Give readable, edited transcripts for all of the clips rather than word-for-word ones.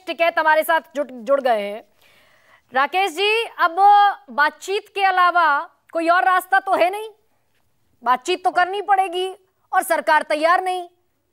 टिकैत हमारे साथ जुड़ गए हैं। राकेश जी, अब बातचीत के अलावा कोई और रास्ता तो है नहीं, बातचीत तो करनी पड़ेगी और सरकार तैयार नहीं।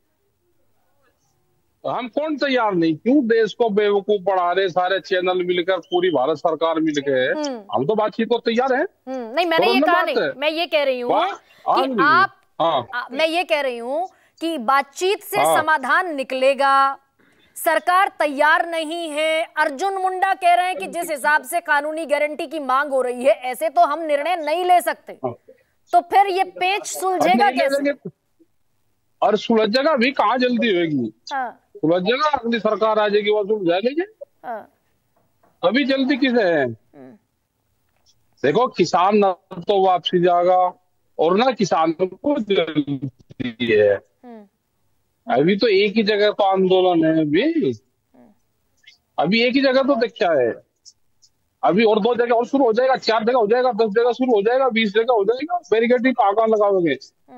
हम कौन तैयार नहीं, क्यों देश को बेवकूफ बढ़ा रहे सारे चैनल मिलकर, पूरी भारत सरकार मिलकर। हम तो बातचीत को तैयार हैं। नहीं, मैंने ये कहा नहीं, मैं ये कह रही हूँ कि मैं ये कह रही हूँ कि बातचीत से समाधान निकलेगा, सरकार तैयार नहीं है। अर्जुन मुंडा कह रहे हैं कि जिस हिसाब से कानूनी गारंटी की मांग हो रही है, ऐसे तो हम निर्णय नहीं ले सकते। तो फिर ये पेच सुलझेगा कैसे? और सुलझेगा भी कहाँ, जल्दी होगी? सुलझेगा, अगली सरकार आ जाएगी, वो सुलझा लेंगे। अभी जल्दी किसे है? देखो, किसान ना तो वापसी जाएगा और ना किसानों को जल्दी है। अभी तो एक ही जगह तो आंदोलन है। अभी एक ही जगह तो क्या है? अभी और 2 जगह और शुरू हो जाएगा, 4 जगह हो जाएगा, 10 जगह शुरू हो जाएगा, 20 जगह हो जाएगा। बैरिकेडिंग कहाँ लगाओगे?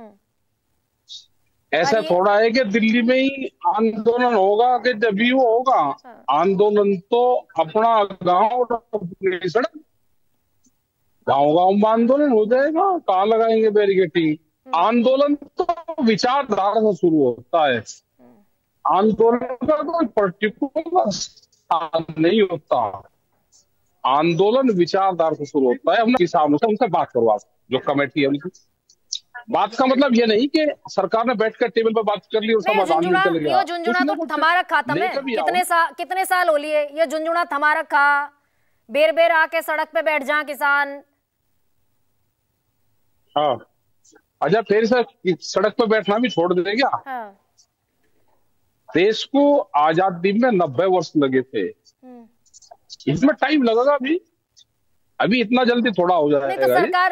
ऐसा थोड़ा है कि दिल्ली में ही आंदोलन होगा कि जब भी वो होगा। आंदोलन तो अपना गांव और अपनी सड़क, गांव में आंदोलन हो जाएगा। कहाँ लगाएंगे बैरिकेडिंग? आंदोलन तो विचारधारा से शुरू होता है। आंदोलन का कोई पर्टिकुलर स्थान नहीं होता। आंदोलन विचारधारा से शुरू होता है। हम किसानों से, उनसे बात करो, आप जो कमेटी है उनकी बात का मतलब ये नहीं कि सरकार ने बैठकर टेबल पर बात कर ली और समाधान निकल गया। झुंझुना तो थमा रखा था मैं, कितने साल हो लिए ये झुंझुना थमा रखा। बेर बेर आके सड़क पे बैठ जा किसान। हाँ, अच्छा, फिर से सड़क पे बैठना भी छोड़ दे क्या? देश को आजादी में 90 वर्ष लगे थे, इसमें टाइम लगेगा। अभी इतना जल्दी थोड़ा हो जाएगा। नहीं तो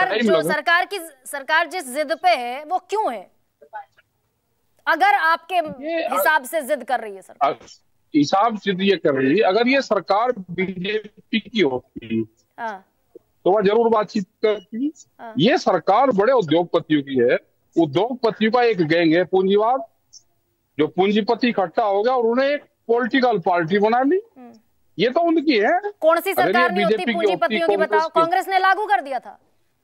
सरकार जिस जिद पे है वो क्यों है? अगर आपके हिसाब से जिद कर रही है सरकार, हिसाब से ये कर रही है, अगर ये सरकार बीजेपी की होती तो वह जरूर बातचीत करती। ये सरकार बड़े उद्योगपतियों की है। उद्योगपतियों का एक गैंग है पूंजीवाद, जो पूंजीपति इकट्ठा हो गया और उन्हें एक पॉलिटिकल पार्टी बना ली। ये तो उनकी है। कौन सी सरकार नहीं होती पूंजीपतियों की, बताओ? कांग्रेस ने लागू कर दिया था।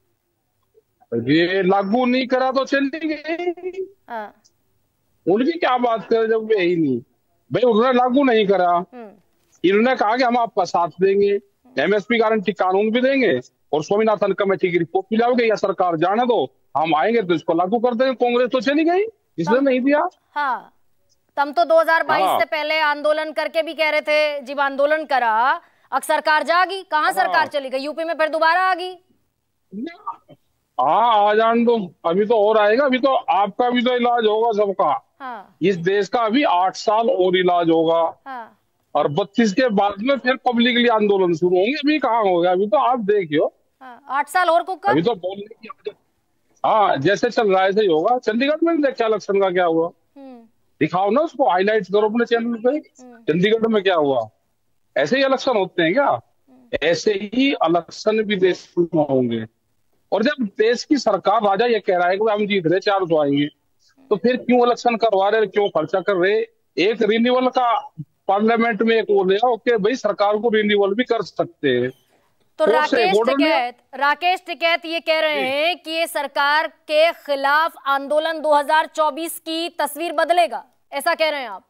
ये लागू नहीं करा तो चली गई। उनकी क्या बात करे जब वे ही नहीं। भाई, उन्होंने लागू नहीं करा, इन्होंने कहा कि हम आपका साथ देंगे, एमएसपी गारंटी कानून भी देंगे और स्वामीनाथन कमेटी की रिपोर्ट भी लाओगे, या सरकार जाने दो, हम आएंगे तो इसको लागू कर देंगे। कांग्रेस तो चली गई, इसने नहीं दिया। हाँ, तम तो 2022 से पहले आंदोलन करके भी कह रहे थे जब आंदोलन करा अब सरकार जागी। कहाँ सरकार चली गई? यूपी में फिर दोबारा आ गई। हाँ, आ जान दो, अभी तो और आएगा। अभी तो आपका भी तो इलाज होगा सबका। इस देश का अभी 8 साल और इलाज होगा। और 32 के बाद में फिर पब्लिकली आंदोलन शुरू होंगे। अभी कहाँ हो गया? अभी तो आप देखियो 8 साल और को अभी तो बोलने की। हाँ, जैसे चल रहा है ऐसे ही होगा। चंडीगढ़ में देखा इलेक्शन का क्या हुआ, दिखाओ ना उसको, हाईलाइट करो अपने चैनल पे। चंडीगढ़ में क्या हुआ? ऐसे ही इलेक्शन होते हैं क्या? ऐसे ही इलेक्शन भी देश में होंगे। और जब देश की सरकार, राजा ये कह रहा है कि हम जीत रहे 400 आएंगे, तो फिर क्यों इलेक्शन करवा रहे, क्यों खर्चा कर रहे? एक रिन्यूअल का पार्लियामेंट में एक बोले ओके भाई, सरकार को रिन्यूअल भी कर सकते हैं। तो राकेश टिकैत ये कह रहे हैं कि ये सरकार के खिलाफ आंदोलन 2024 की तस्वीर बदलेगा, ऐसा कह रहे हैं आप?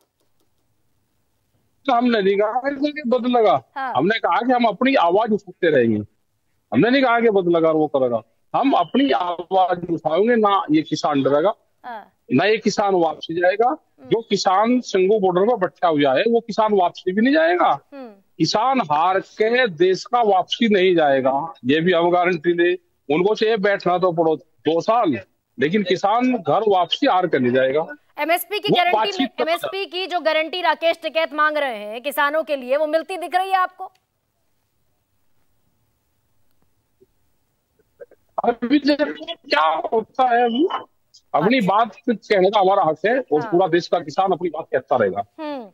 हमने नहीं कहा कि बदलेगा। हमने कहा कि हम अपनी आवाज उठाते रहेंगे। हमने नहीं कहा कि बदलेगा और वो करेगा। हम अपनी आवाज उठाएंगे, ना ये किसान डरेगा, ना ये किसान वापसी जाएगा। जो किसान सिंगू बॉर्डर पर बैठा हुआ है वो किसान वापसी भी नहीं जाएगा। किसान हार के देश का वापसी नहीं जाएगा, ये भी हम गारंटी दे। उनको चाहिए बैठना तो पड़ो 2 साल, लेकिन किसान घर वापसी हार कर नहीं जाएगा। एमएसपी की जो गारंटी राकेश टिकैत मांग रहे हैं किसानों के लिए, वो मिलती दिख रही है आपको? अभी क्या होता है, अपनी बात कहने का हमारा हक है और पूरा देश का किसान अपनी बात कहता रहेगा।